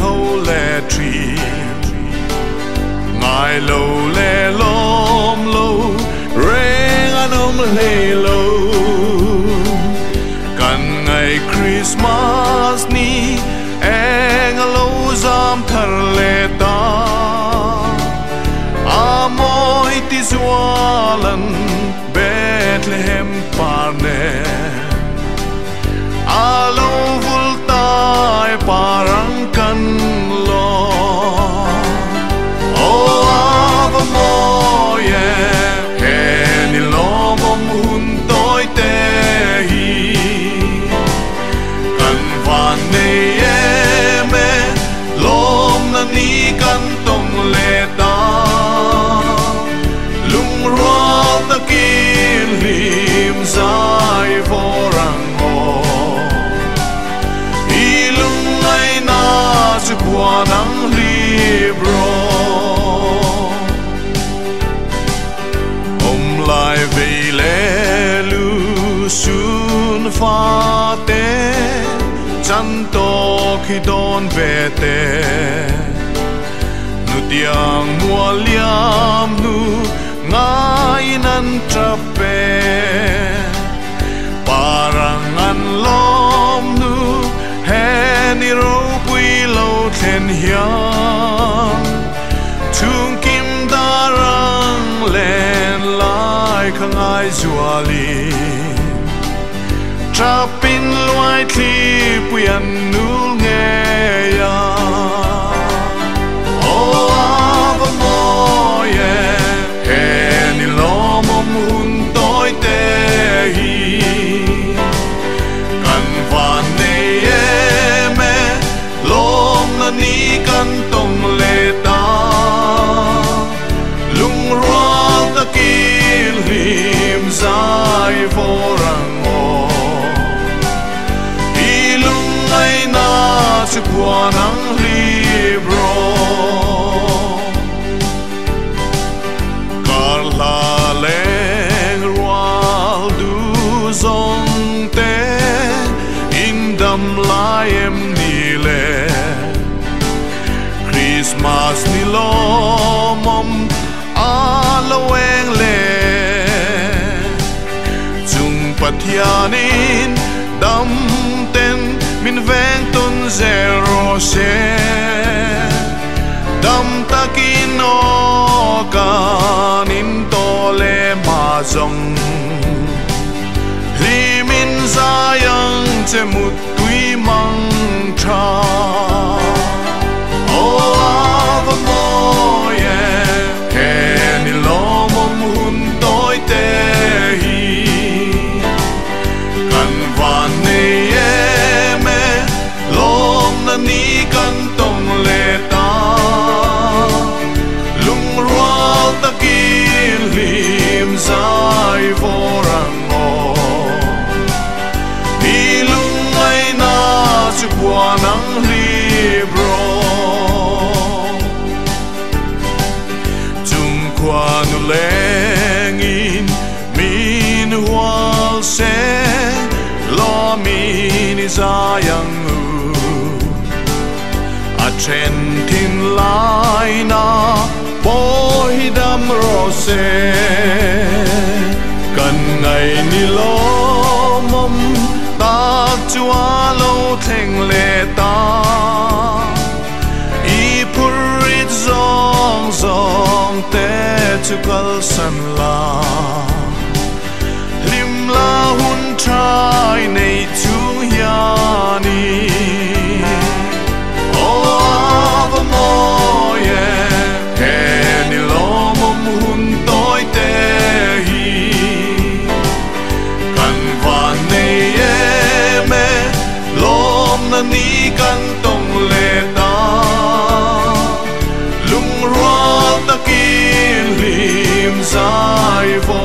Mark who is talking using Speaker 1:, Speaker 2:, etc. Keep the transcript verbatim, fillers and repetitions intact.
Speaker 1: thâu lệ trì ngài lâu lệ lom lâu reng anh ôm lệ lâu cần ngày Christmas ni anh lâu giam thar lệ ta amoy tiswalan Bethlehem parne alo vultai parang kan lo o ava moye he ni lo mom hun toi te hi kan van ne me lom na ni kan tong le ta lung ro ta kin lim sai vorang qua nắng libro ông lại về lẽ lu sun pha te chân to khi đón về te nu tiang mua liam nu ngai nan trape parang an lom nu he ni ro lâu thiên hiang chung kim darang lên lại khang ai zuali trapin loài thi puyan nu nghe ya o ava moye he ni lo mom hun toi te hi kan van ne ni kan tong le ta lung ro ta kin lim zai vorang o i lung ai na chu kwa nang libro karla leng rual du zong te indam lai em ni le Christmas ni lo mom alo eng le chung pathianin dam ten min veng ton zero she dam takin o kanin to le ma zong limin zayang che mut tui mang tha ava moye he ni lo mom hun toi te hi kan van ne me lom na ni kan tong le ta lung ro ta kin lim sai vorang mo hi lung ai na chu kwa nang libro qua nu lengin min wal se lo min isayang u a chen tin lai na boy dam rose kan ngai ni lo mom ta chua lo theng le ta i purit zong zong te chu kal san la lim la hun trai nei chung ya ni o ava moye he ni lo mom hun toi te hi kan van nei me lom na ni kan tong le ta lung ro ta kin lim zai vo